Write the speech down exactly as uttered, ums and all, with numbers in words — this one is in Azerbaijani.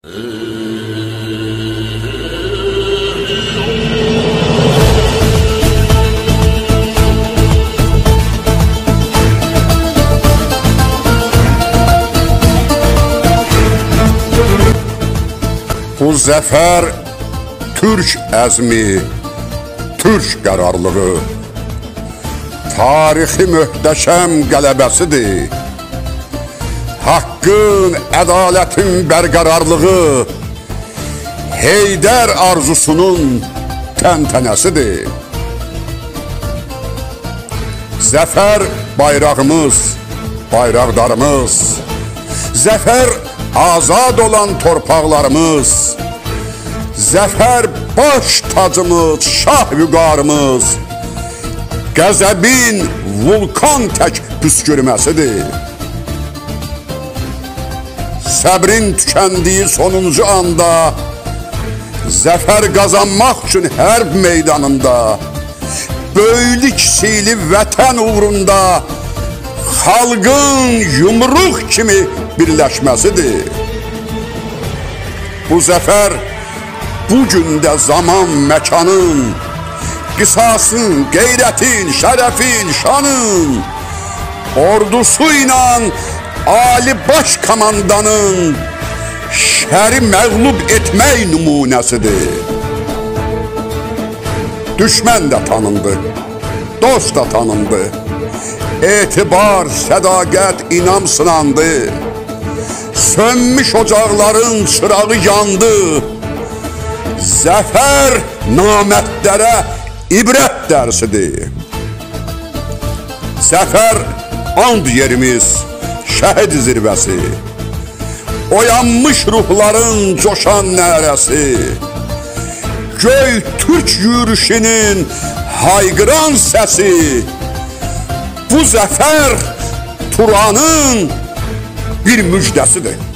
Bu zəfər Türk əzmi, Türk qərarlığı, tarixi möhtəşəm qələbəsidir. Haqqın, ədalətin bərqərarlığı, Heydər arzusunun təntənəsidir. Zəfər bayrağımız, bayraqdarımız, zəfər azad olan torpaqlarımız, zəfər baş tacımız, şah vüqarımız, qəzəbin vulkan tək püskürməsidir. Səbrin tükəndiyi sonuncu anda, zəfər qazanmaq üçün hərb meydanında, böylü kiçikli vətən uğrunda xalqın yumruq kimi birləşməsidir. Bu zəfər bugün də zaman məkanın, qisasın, qeyrətin, şərəfin, şanın, ordusu ilə Ali Baş Komandanın şəri məğlub etmək nümunəsidir. Düşmən də tanındı, dost da tanındı, etibar, sədaqət, inam sınandı, sönmüş ocaqların çırağı yandı. Zəfər namərdlərə ibrət dərsidir. Zəfər and yerimiz, şəhid zirvəsi, oyanmış ruhların coşan nərəsi, göy Türk yürüşünün hayqıran səsi, bu zəfər Turanın bir müjdəsidir.